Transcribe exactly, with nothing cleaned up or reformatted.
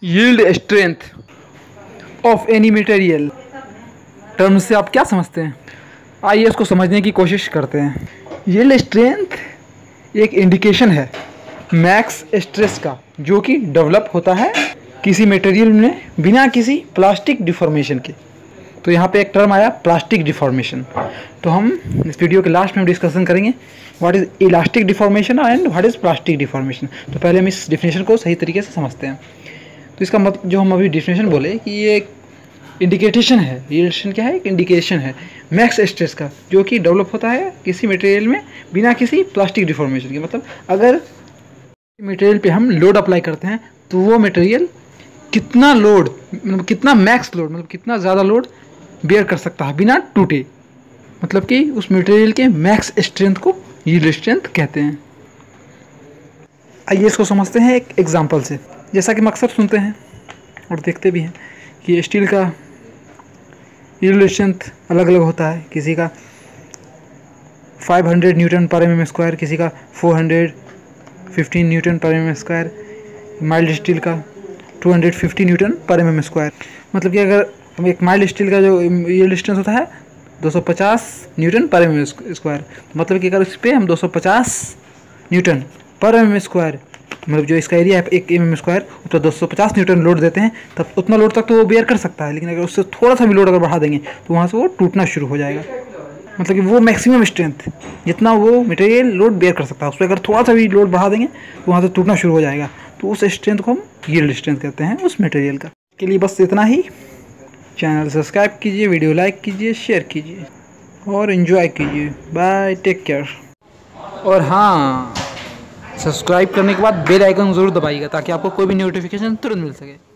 Yield strength of any material term से आप क्या समझते हैं? आइए इसको समझने की कोशिश करते हैं। यील्ड स्ट्रेंथ एक इंडिकेशन है मैक्स स्ट्रेस का, जो कि डेवलप होता है किसी मटेरियल में बिना किसी प्लास्टिक डिफॉर्मेशन के। तो यहाँ पे एक टर्म आया प्लास्टिक डिफॉर्मेशन। तो हम इस वीडियो के लास्ट में डिस्कशन करेंगे what is elastic deformation and what is plastic deformation. तो पहले हम इस डिफिनेशन को सही तरीके से समझते हैं। तो इसका मतलब जो हम अभी डिफिनेशन बोले कि ये एक इंडिकेशन है, ये क्या है, एक इंडिकेशन है मैक्स स्ट्रेस का, जो कि डेवलप होता है किसी मटेरियल में बिना किसी प्लास्टिक डिफॉर्मेशन के। मतलब अगर मटेरियल पे हम लोड अप्लाई करते हैं तो वो मटेरियल कितना लोड, मतलब कितना मैक्स लोड, मतलब कितना ज़्यादा लोड बेयर कर सकता है बिना टूटे। मतलब कि उस मटेरियल के मैक्स स्ट्रेंथ को यील्ड स्ट्रेंथ कहते हैं। आइए इसको समझते हैं एक एग्जांपल से। जैसा कि हम अक्सर सुनते हैं और देखते भी हैं कि स्टील का यील्ड स्ट्रेंथ अलग अलग होता है। किसी का पाँच सौ न्यूटन पर एम एम स्क्वायर, किसी का चार सौ पंद्रह न्यूटन पर M M square, mild steel का दो सौ पचास न्यूटन पर एम एम स्क्वायर। मतलब कि अगर हम एक माइल्ड स्टील का जो यील्ड स्ट्रेंथ होता है दो सौ पचास न्यूटन पर एम एम स्क्वायर, मतलब कि अगर इस पर हम दो सौ पचास न्यूटन पर एम एम स्क्वायर, मतलब जो इसका एरिया है एक एम एम स्क्वायर, उस पर दो सौ पचास न्यूटन लोड देते हैं, तब उतना लोड तक तो वो बेयर कर सकता है। लेकिन अगर उससे थोड़ा सा भी लोड अगर बढ़ा देंगे तो वहाँ से वो टूटना शुरू हो जाएगा। मतलब कि वो मैक्सिमम स्ट्रेंथ जितना वो मटेरियल लोड बेयर कर सकता है, उस पर अगर थोड़ा सा भी लोड बढ़ा देंगे तो वहाँ से टूटना शुरू हो जाएगा। तो उस स्ट्रेंथ को हम यील्ड स्ट्रेंथ कहते हैं उस मटेरियल का। के लिए बस इतना ही। चैनल सब्सक्राइब कीजिए, वीडियो लाइक कीजिए, शेयर कीजिए और एंजॉय कीजिए। Bye, take care. और हाँ, सब्सक्राइब करने के बाद बेल आइकन ज़रूर दबाइएगा ताकि आपको कोई भी नोटिफिकेशन तुरंत मिल सके।